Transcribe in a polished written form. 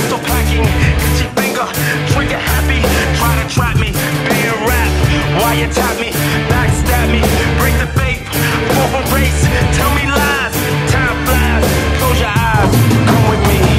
pistol packing, itchy finger, trigger happy. Try to trap me, being rap. Wiretap me, backstab me, break the faith, fall from race, tell me lies. Time flies, close your eyes, come with me.